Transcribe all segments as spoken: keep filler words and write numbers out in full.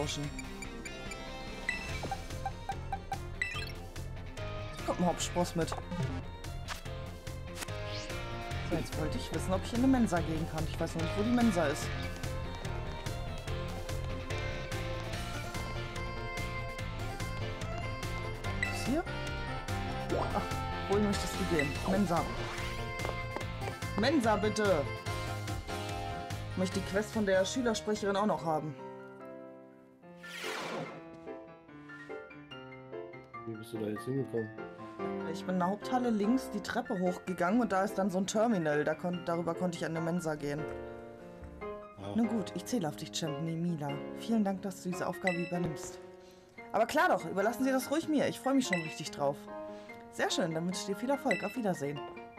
tauschen. Kommt ein Hauptspross mit. So, jetzt wollte ich wissen, ob ich in eine Mensa gehen kann. Ich weiß noch nicht, wo die Mensa ist. Ist hier? Ach, wohin möchtest du gehen? Mensa. Mensa, bitte! Ich möchte die Quest von der Schülersprecherin auch noch haben. Wie bist du da jetzt hingekommen? Ich bin in der Haupthalle links die Treppe hochgegangen und da ist dann so ein Terminal. Da kon darüber konnte ich an eine Mensa gehen. Ah. Nun gut, ich zähle auf dich, Champ Nemila. Vielen Dank, dass du diese Aufgabe übernimmst. Aber klar doch, überlassen Sie das ruhig mir. Ich freue mich schon richtig drauf. Sehr schön, dann wünsche ich dir viel Erfolg. Auf Wiedersehen.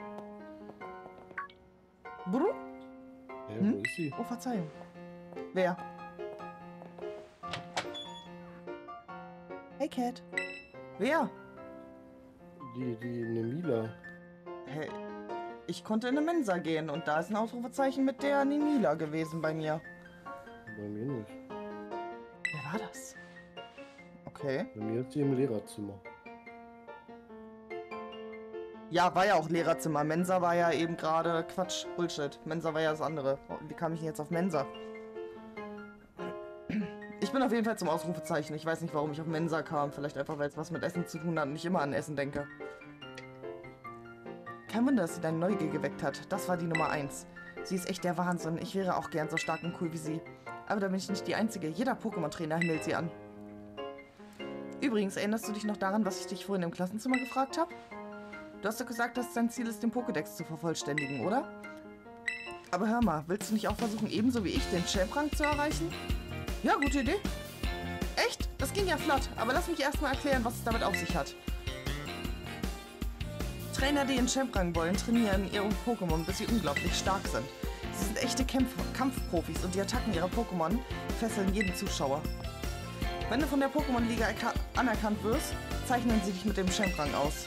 Bru? Ja, hm? wo ist sie? Oh, Verzeihung. Wer? Hey, Cat. Wer? Die, die Nemila. Hey, ich konnte in eine Mensa gehen und da ist ein Ausrufezeichen mit der Nemila gewesen bei mir. Bei mir nicht. Wer war das? Okay. Bei mir ist sie im Lehrerzimmer. Ja, war ja auch Lehrerzimmer. Mensa war ja eben gerade Quatsch, Bullshit. Mensa war ja das andere. Wie kam ich denn jetzt auf Mensa? Ich bin auf jeden Fall zum Ausrufezeichen. Ich weiß nicht, warum ich auf Mensa kam. Vielleicht einfach, weil es was mit Essen zu tun hat und ich immer an Essen denke. Kein Wunder, dass sie deine Neugier geweckt hat. Das war die Nummer eins. Sie ist echt der Wahnsinn. Ich wäre auch gern so stark und cool wie sie. Aber da bin ich nicht die Einzige. Jeder Pokémon-Trainer himmelt sie an. Übrigens, erinnerst du dich noch daran, was ich dich vorhin im Klassenzimmer gefragt habe? Du hast doch gesagt, dass dein Ziel ist, den Pokédex zu vervollständigen, oder? Aber hör mal, willst du nicht auch versuchen, ebenso wie ich, den Champ-Rang zu erreichen? Ja, gute Idee. Echt? Das ging ja flott. Aber lass mich erstmal erklären, was es damit auf sich hat. Trainer, die in Champ-Rang wollen, trainieren ihre Pokémon, bis sie unglaublich stark sind. Sie sind echte Kämpf Kampfprofis und die Attacken ihrer Pokémon fesseln jeden Zuschauer. Wenn du von der Pokémon-Liga anerkannt wirst, zeichnen sie dich mit dem Champ-Rang aus.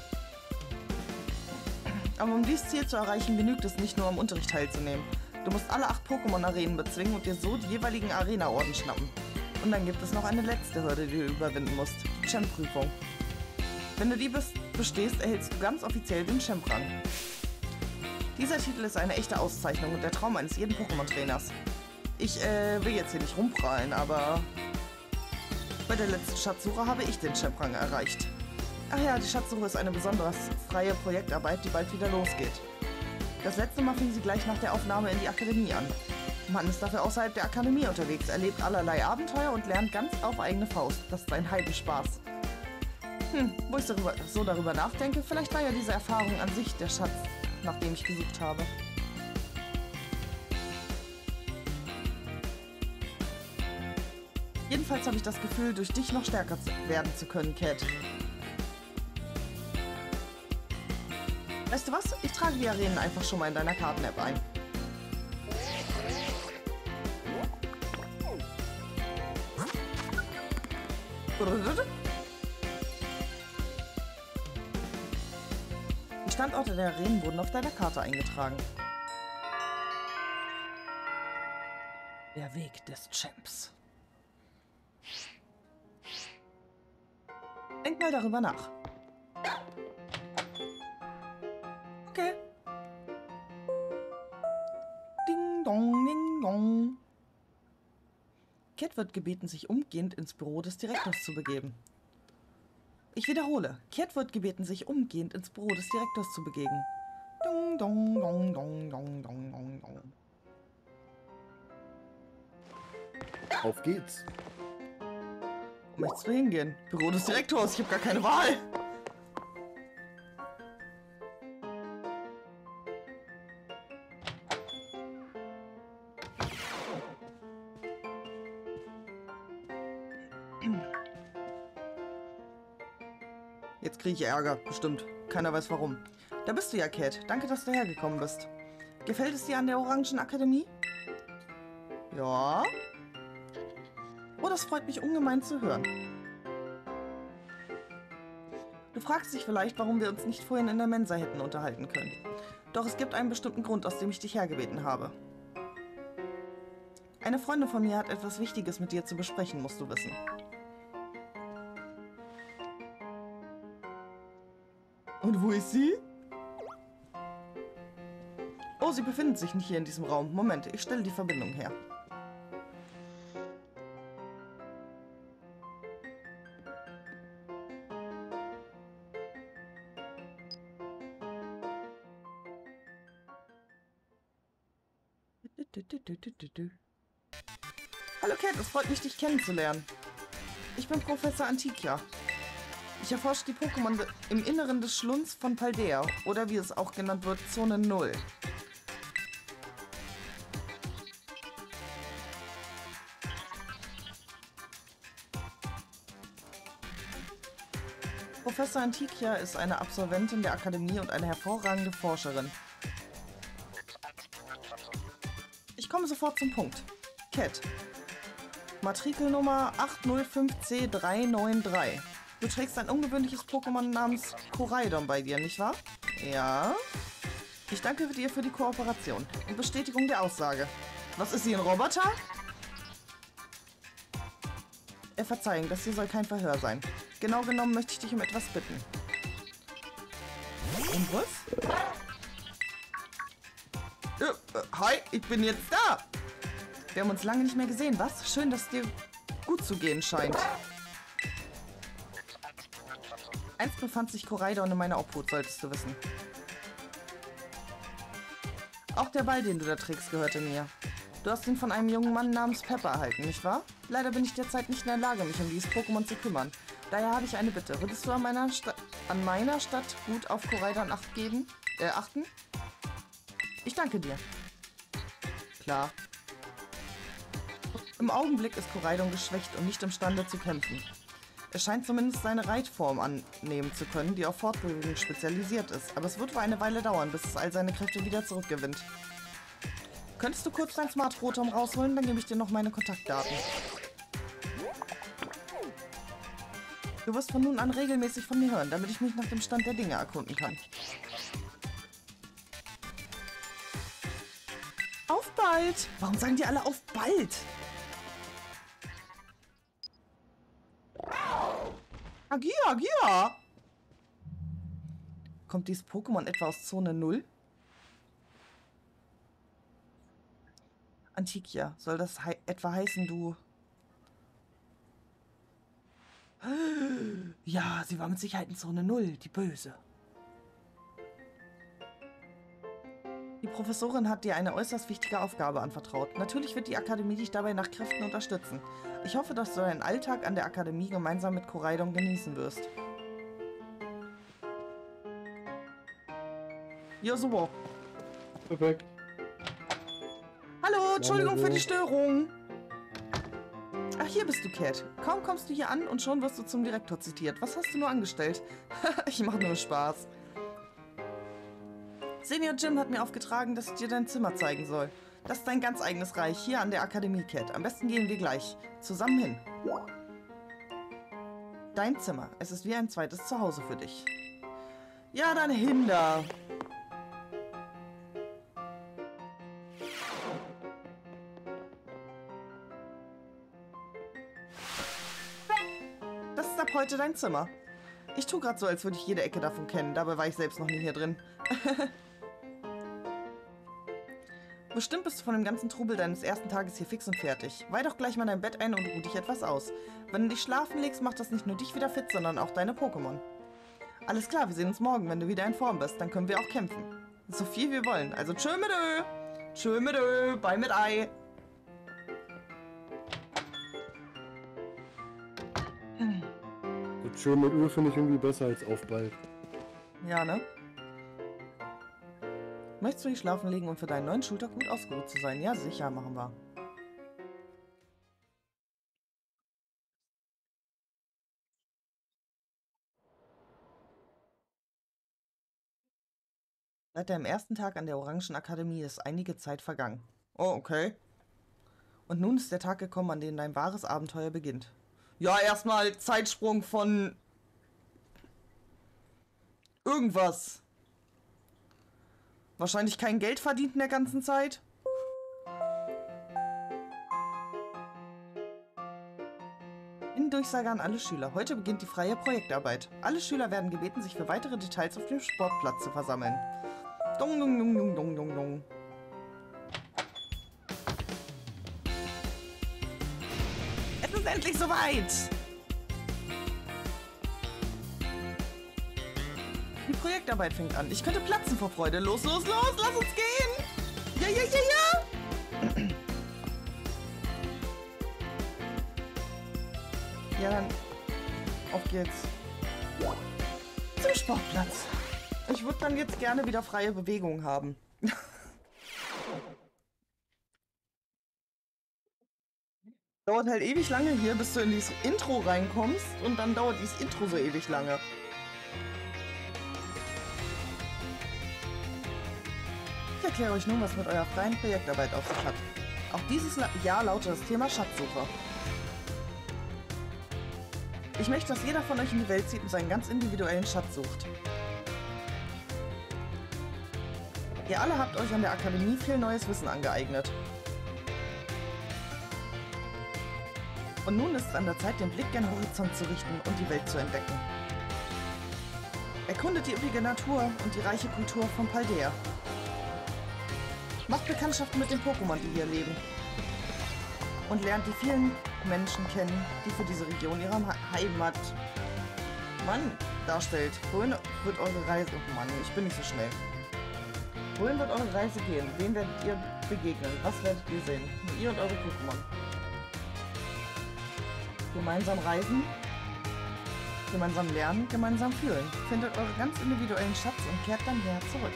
Aber um dieses Ziel zu erreichen, genügt es nicht nur, am Unterricht teilzunehmen. Du musst alle acht Pokémon-Arenen bezwingen und dir so die jeweiligen Arena-Orden schnappen. Und dann gibt es noch eine letzte Hürde, die du überwinden musst. Die Champ-Prüfung. Wenn du die bestehst, erhältst du ganz offiziell den Champ-Rang. Dieser Titel ist eine echte Auszeichnung und der Traum eines jeden Pokémon-Trainers. Ich äh, will jetzt hier nicht rumprallen, aber bei der letzten Schatzsuche habe ich den Champ-Rang erreicht. Ach ja, die Schatzsuche ist eine besonders freie Projektarbeit, die bald wieder losgeht. Das letzte Mal fing sie gleich nach der Aufnahme in die Akademie an. Man ist dafür außerhalb der Akademie unterwegs, erlebt allerlei Abenteuer und lernt ganz auf eigene Faust. Das ist ein Heidenspaß. Hm, wo ich darüber, so darüber nachdenke, vielleicht war ja diese Erfahrung an sich der Schatz, nach dem ich gesucht habe. Jedenfalls habe ich das Gefühl, durch dich noch stärker werden zu können, Cat. Weißt du was? Ich trage die Arenen einfach schon mal in deiner Karten-App ein. Die Standorte der Arenen wurden auf deiner Karte eingetragen. Der Weg des Champs. Denk mal darüber nach. Okay. Ding dong, ding dong. Cat wird gebeten, sich umgehend ins Büro des Direktors zu begeben. Ich wiederhole. Cat wird gebeten, sich umgehend ins Büro des Direktors zu begeben. Dong, dong, dong, dong, dong, dong, dong, dong. Auf geht's. Wo möchtest du hingehen? Büro des Direktors. Ich habe gar keine Wahl. Jetzt kriege ich Ärger, bestimmt. Keiner weiß warum. Da bist du ja, Cat. Danke, dass du hergekommen bist. Gefällt es dir an der Orangen Akademie? Ja. Oh, das freut mich ungemein zu hören. Du fragst dich vielleicht, warum wir uns nicht vorhin in der Mensa hätten unterhalten können. Doch es gibt einen bestimmten Grund, aus dem ich dich hergebeten habe. Eine Freundin von mir hat etwas Wichtiges mit dir zu besprechen, musst du wissen. Und wo ist sie? Oh, sie befindet sich nicht hier in diesem Raum. Moment, ich stelle die Verbindung her. Hallo Cat, es freut mich, dich kennenzulernen. Ich bin Professor Antikia. Ich erforsche die Pokémon im Inneren des Schlunds von Paldea, oder wie es auch genannt wird, Zone null. Professor Antikia ist eine Absolventin der Akademie und eine hervorragende Forscherin. Ich komme sofort zum Punkt. Cat. Matrikelnummer acht null fünf C drei neun drei. Du trägst ein ungewöhnliches Pokémon namens Koraidon bei dir, nicht wahr? Ja. Ich danke dir für die Kooperation und Bestätigung der Aussage. Was ist sie, ein Roboter? Äh, Verzeihung, das hier soll kein Verhör sein. Genau genommen möchte ich dich um etwas bitten. Um was? Äh, äh, hi, ich bin jetzt da. Wir haben uns lange nicht mehr gesehen, was? Schön, dass es dir gut zu gehen scheint. Einst befand sich Koraidon in meiner Obhut, solltest du wissen. Auch der Ball, den du da trägst, gehörte mir. Du hast ihn von einem jungen Mann namens Pepper erhalten, nicht wahr? Leider bin ich derzeit nicht in der Lage, mich um dieses Pokémon zu kümmern. Daher habe ich eine Bitte. Würdest du an meiner, Sta an meiner Stadt gut auf Koraidon Acht geben? Äh, achten? Ich danke dir. Klar. Im Augenblick ist Koraidon geschwächt und nicht imstande zu kämpfen. Er scheint zumindest seine Reitform annehmen zu können, die auf Fortbewegung spezialisiert ist. Aber es wird wohl eine Weile dauern, bis es all seine Kräfte wieder zurückgewinnt. Könntest du kurz dein Smart Rotom rausholen? Dann gebe ich dir noch meine Kontaktdaten. Du wirst von nun an regelmäßig von mir hören, damit ich mich nach dem Stand der Dinge erkunden kann. Auf bald! Warum sagen die alle auf bald? Agia, Agia! Kommt dieses Pokémon etwa aus Zone null? Antikia, soll das he etwa heißen, du... Ja, sie war mit Sicherheit in Zone null, die Böse. Die Professorin hat dir eine äußerst wichtige Aufgabe anvertraut. Natürlich wird die Akademie dich dabei nach Kräften unterstützen. Ich hoffe, dass du deinen Alltag an der Akademie gemeinsam mit Koraidon genießen wirst. Ja, super. Perfekt. Hallo, Entschuldigung für die Störung. Ach, hier bist du, Cat. Kaum kommst du hier an und schon wirst du zum Direktor zitiert. Was hast du nur angestellt? Ich mache nur Spaß. Senior Jim hat mir aufgetragen, dass ich dir dein Zimmer zeigen soll. Das ist dein ganz eigenes Reich hier an der Akademie, Cat. Am besten gehen wir gleich zusammen hin. Dein Zimmer. Es ist wie ein zweites Zuhause für dich. Ja, dann hin da. Das ist ab heute dein Zimmer. Ich tue gerade so, als würde ich jede Ecke davon kennen. Dabei war ich selbst noch nie hier drin. Bestimmt bist du von dem ganzen Trubel deines ersten Tages hier fix und fertig. Weih doch gleich mal dein Bett ein und ruh dich etwas aus. Wenn du dich schlafen legst, macht das nicht nur dich wieder fit, sondern auch deine Pokémon. Alles klar, wir sehen uns morgen, wenn du wieder in Form bist. Dann können wir auch kämpfen. So viel wir wollen. Also tschö mit Ö. Tschö mit Ö. Bye mit Ei. Hm. Das Tschö mit Ö finde ich irgendwie besser als auf bald. Ja, ne? Möchtest du dich schlafen legen und für deinen neuen Schultag gut ausgeruht zu sein? Ja, sicher, machen wir. Seit deinem ersten Tag an der Orangen Akademie ist einige Zeit vergangen. Oh, okay. Und nun ist der Tag gekommen, an dem dein wahres Abenteuer beginnt. Ja, erstmal Zeitsprung von... irgendwas. Wahrscheinlich kein Geld verdient in der ganzen Zeit. Durchsage an alle Schüler. Heute beginnt die freie Projektarbeit. Alle Schüler werden gebeten, sich für weitere Details auf dem Sportplatz zu versammeln. Dong, dong, dong, dong, dong, dong, dong. Es ist endlich soweit! Die Projektarbeit fängt an. Ich könnte platzen vor Freude. Los, los, los, lass uns gehen! Ja, ja, ja, ja! Ja, dann auf geht's. Zum Sportplatz. Ich würde dann jetzt gerne wieder freie Bewegung haben. Dauert halt ewig lange hier, bis du in dieses Intro reinkommst und dann dauert dieses Intro so ewig lange. Ich erkläre euch nun, was mit eurer freien Projektarbeit auf sich hat. Auch dieses Jahr lautet das Thema Schatzsuche. Ich möchte, dass jeder von euch in die Welt zieht und seinen ganz individuellen Schatz sucht. Ihr alle habt euch an der Akademie viel neues Wissen angeeignet. Und nun ist es an der Zeit, den Blick gen Horizont zu richten und die Welt zu entdecken. Erkundet die üppige Natur und die reiche Kultur von Paldea. Macht Bekanntschaft mit den Pokémon, die hier leben. Und lernt die vielen Menschen kennen, die für diese Region ihre Heimat Mann darstellt. Wohin wird eure Reise... Oh Mann, ich bin nicht so schnell. Wohin wird eure Reise gehen? Wem werdet ihr begegnen? Was werdet ihr sehen? Ihr und eure Pokémon. Gemeinsam reisen, gemeinsam lernen, gemeinsam fühlen. Findet euren ganz individuellen Schatz und kehrt dann her zurück.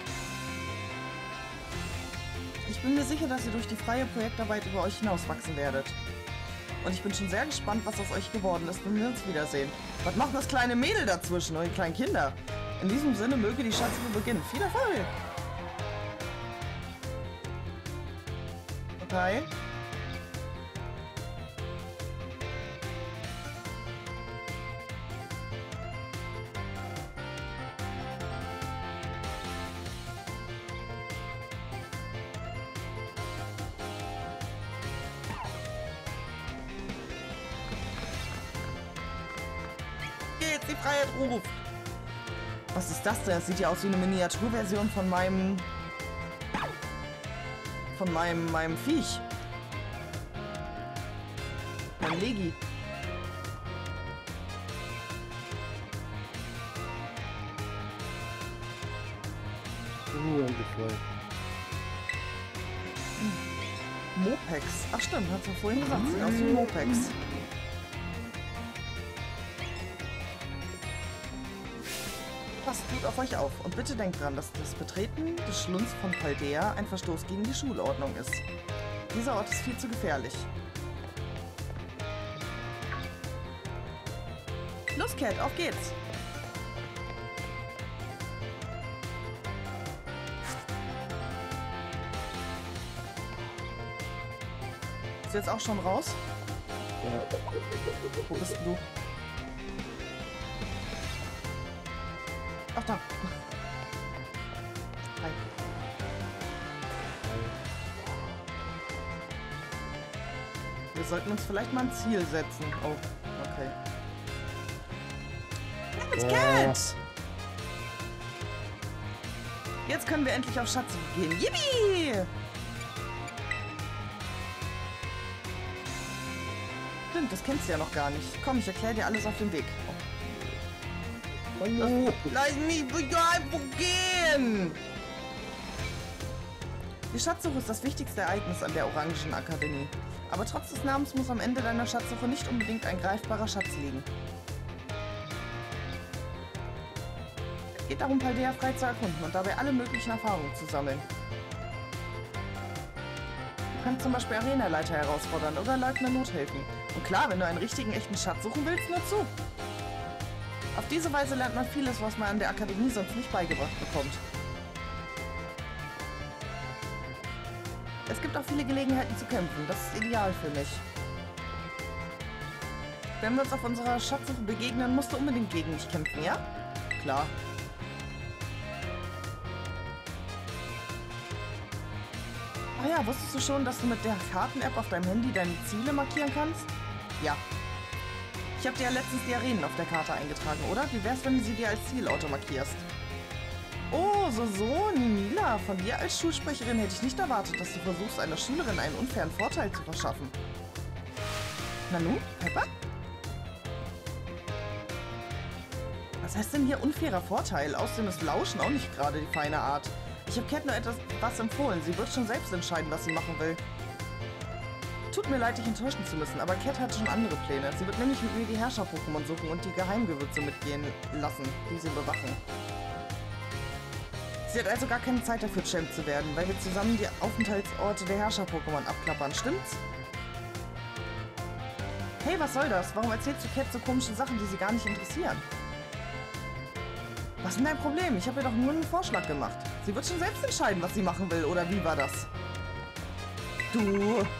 Ich bin mir sicher, dass ihr durch die freie Projektarbeit über euch hinauswachsen werdet. Und ich bin schon sehr gespannt, was aus euch geworden ist, wenn wir uns wiedersehen. Was macht das kleine Mädel dazwischen, eure kleinen Kinder? In diesem Sinne möge die Schatzsuche beginnen. Viel Erfolg! Okay. Die Freiheit ruft. Was ist das denn? Das sieht ja aus wie eine Miniaturversion von meinem... Von meinem... meinem Viech. Mein Legi. Uh, endlich frei. Mopex. Ach stimmt, hat sie vorhin gesagt. Sieht aus wie Mopex. Passt gut auf euch auf und bitte denkt dran, dass das Betreten des Schlunds von Paldea ein Verstoß gegen die Schulordnung ist. Dieser Ort ist viel zu gefährlich. Los, Cat, auf geht's! Bist du jetzt auch schon raus? Ja. Wo bist du? Ach da. Hi. Wir sollten uns vielleicht mal ein Ziel setzen. Oh, okay. Let's Cat! Jetzt können wir endlich auf Schatzsuche gehen. Yippie! Stimmt, das kennst du ja noch gar nicht. Komm, ich erkläre dir alles auf dem Weg. Oh. Oh, lass mich irgendwo gehen! Die Schatzsuche ist das wichtigste Ereignis an der Orangen Akademie. Aber trotz des Namens muss am Ende deiner Schatzsuche nicht unbedingt ein greifbarer Schatz liegen. Es geht darum, Paldea frei zu erkunden und dabei alle möglichen Erfahrungen zu sammeln. Du kannst zum Beispiel Arenaleiter herausfordern oder Leutner Not helfen. Und klar, wenn du einen richtigen, echten Schatz suchen willst, nur zu. Auf diese Weise lernt man vieles, was man an der Akademie sonst nicht beigebracht bekommt. Es gibt auch viele Gelegenheiten zu kämpfen. Das ist ideal für mich. Wenn wir uns auf unserer Schatzsuche begegnen, musst du unbedingt gegen mich kämpfen, ja? Klar. Ach ja, wusstest du schon, dass du mit der Karten-App auf deinem Handy deine Ziele markieren kannst? Ja. Ich habe dir ja letztens die Arenen auf der Karte eingetragen, oder? Wie wär's, wenn du sie dir als Zielauto markierst? Oh, so, so, Nimila. Von dir als Schulsprecherin hätte ich nicht erwartet, dass du versuchst, einer Schülerin einen unfairen Vorteil zu verschaffen. Nanu, Pepper? Was heißt denn hier unfairer Vorteil? Außerdem ist Lauschen auch nicht gerade die feine Art. Ich habe Cat nur etwas was empfohlen. Sie wird schon selbst entscheiden, was sie machen will. Tut mir leid, dich enttäuschen zu müssen, aber Cat hat schon andere Pläne. Sie wird nämlich mit mir die Herrscher-Pokémon suchen und die Geheimgewürze mitgehen lassen, die sie bewachen. Sie hat also gar keine Zeit dafür, Champ zu werden, weil wir zusammen die Aufenthaltsorte der Herrscher-Pokémon abklappern, stimmt's? Hey, was soll das? Warum erzählst du Cat so komische Sachen, die sie gar nicht interessieren? Was ist denn dein Problem? Ich habe ihr doch nur einen Vorschlag gemacht. Sie wird schon selbst entscheiden, was sie machen will, oder wie war das? Du...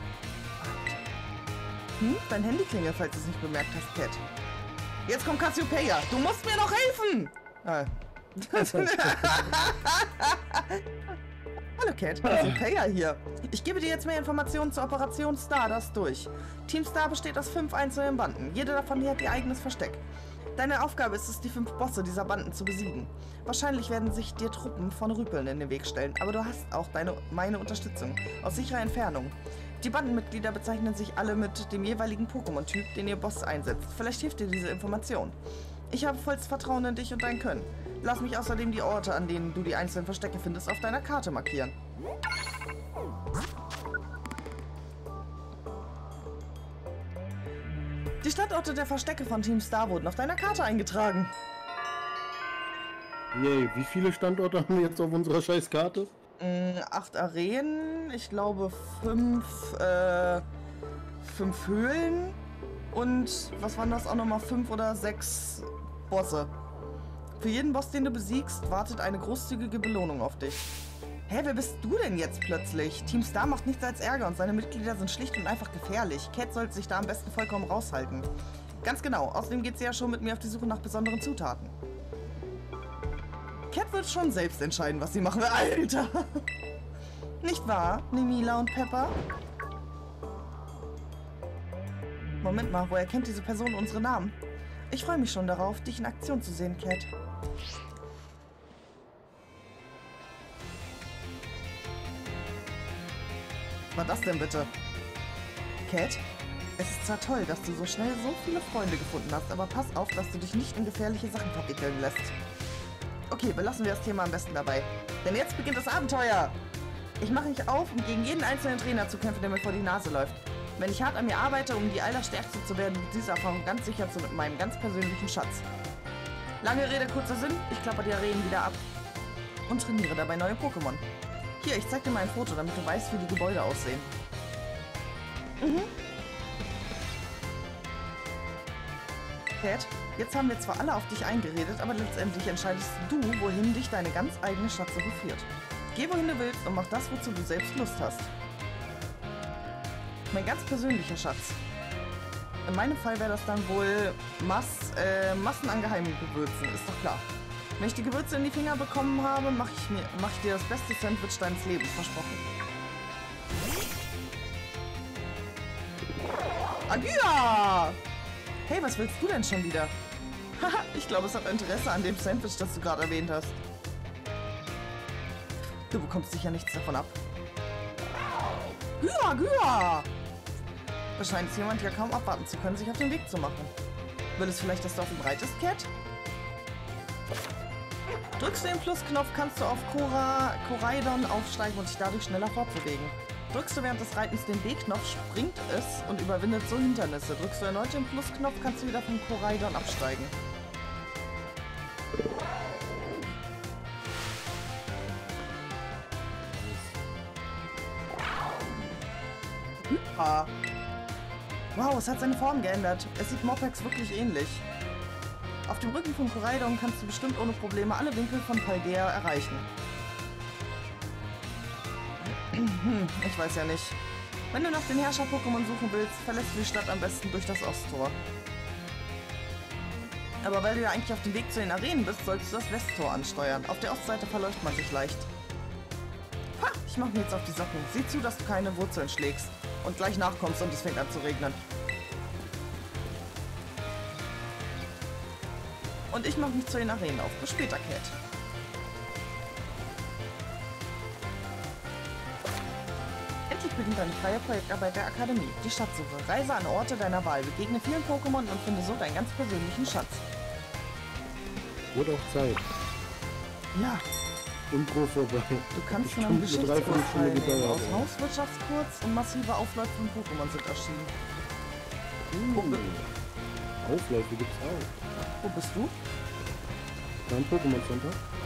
Hm? Dein Handy klingelt, falls du es nicht bemerkt hast, Cat. Jetzt kommt Cassiopeia. Du musst mir noch helfen! Ah. Hallo Cat, Cassiopeia hier. Ich gebe dir jetzt mehr Informationen zur Operation Stardust durch. Team Star besteht aus fünf einzelnen Banden. Jede davon hat ihr eigenes Versteck. Deine Aufgabe ist es, die fünf Bosse dieser Banden zu besiegen. Wahrscheinlich werden sich dir Truppen von Rüpeln in den Weg stellen, aber du hast auch deine, meine Unterstützung aus sicherer Entfernung. Die Bandenmitglieder bezeichnen sich alle mit dem jeweiligen Pokémon-Typ, den ihr Boss einsetzt. Vielleicht hilft dir diese Information. Ich habe volles Vertrauen in dich und dein Können. Lass mich außerdem die Orte, an denen du die einzelnen Verstecke findest, auf deiner Karte markieren. Die Standorte der Verstecke von Team Star wurden auf deiner Karte eingetragen. Yay, wie viele Standorte haben wir jetzt auf unserer Scheißkarte? Mm, acht Arenen, ich glaube fünf, äh, fünf Höhlen und was waren das auch nochmal? Fünf oder sechs Bosse. Für jeden Boss, den du besiegst, wartet eine großzügige Belohnung auf dich. Hä, wer bist du denn jetzt plötzlich? Team Star macht nichts als Ärger und seine Mitglieder sind schlicht und einfach gefährlich. Cat sollte sich da am besten vollkommen raushalten. Ganz genau, außerdem geht sie ja schon mit mir auf die Suche nach besonderen Zutaten. Cat wird schon selbst entscheiden, was sie machen will. Alter! Nicht wahr, Nimila und Pepper? Moment mal, woher kennt diese Person unsere Namen? Ich freue mich schon darauf, dich in Aktion zu sehen, Cat. Was war das denn bitte? Cat? Es ist zwar toll, dass du so schnell so viele Freunde gefunden hast, aber pass auf, dass du dich nicht in gefährliche Sachen verwickeln lässt. Okay, belassen wir das Thema am besten dabei. Denn jetzt beginnt das Abenteuer! Ich mache mich auf, um gegen jeden einzelnen Trainer zu kämpfen, der mir vor die Nase läuft. Wenn ich hart an mir arbeite, um die Allerstärkste zu werden, wird diese Erfahrung ganz sicher zu meinem ganz persönlichen Schatz. Lange Rede, kurzer Sinn, ich klapper die Arenen wieder ab. Und trainiere dabei neue Pokémon. Hier, ich zeig dir mal ein Foto, damit du weißt, wie die Gebäude aussehen. Mhm. Cat, jetzt haben wir zwar alle auf dich eingeredet, aber letztendlich entscheidest du, wohin dich deine ganz eigene Schatzsuche führt. Geh, wohin du willst und mach das, wozu du selbst Lust hast. Mein ganz persönlicher Schatz. In meinem Fall wäre das dann wohl Mass, äh, Massen an geheimen Gewürzen, ist doch klar. Wenn ich die Gewürze in die Finger bekommen habe, mache ich, mir, mach ich dir das beste Sandwich deines Lebens, versprochen. Agia! Hey, was willst du denn schon wieder? Haha, ich glaube, es hat Interesse an dem Sandwich, das du gerade erwähnt hast. Du bekommst sicher nichts davon ab. Gya, Gya! Da scheint es jemand ja kaum abwarten zu können, sich auf den Weg zu machen. Will es vielleicht, dass du auf ihm reitest, Cat? Drückst du den Plusknopf, kannst du auf Kora, Koraidon aufsteigen und dich dadurch schneller fortbewegen. Drückst du während des Reitens den B-Knopf, springt es und überwindet so Hindernisse. Drückst du erneut den Plusknopf, kannst du wieder vom Koraidon absteigen. Ah. Wow, es hat seine Form geändert. Es sieht Morpex wirklich ähnlich. Auf dem Rücken von Koraidon kannst du bestimmt ohne Probleme alle Winkel von Paldea erreichen. Ich weiß ja nicht. Wenn du nach den Herrscher-Pokémon suchen willst, verlässt du die Stadt am besten durch das Osttor. Aber weil du ja eigentlich auf dem Weg zu den Arenen bist, solltest du das Westtor ansteuern. Auf der Ostseite verläuft man sich leicht. Ha! Ich mach mir jetzt auf die Socken. Sieh zu, dass du keine Wurzeln schlägst. Und gleich nachkommst und es fängt an zu regnen. Und ich mache mich zu den Arenen auf. Bis später, Cat. Endlich beginnt deine freie Projektarbeit der Akademie. Die Schatzsuche. Reise an Orte deiner Wahl. Begegne vielen Pokémon und finde so deinen ganz persönlichen Schatz. Wurde auch Zeit. Ja. Intro vorbei. Du kannst von einem Geschichtskurs teilnehmen. Aus Hauswirtschaftskurs und massive Aufläufe von Pokémon sind erschienen. Uh, Aufläufe gibt's auch. Wo bist du? Beim Pokémon Center.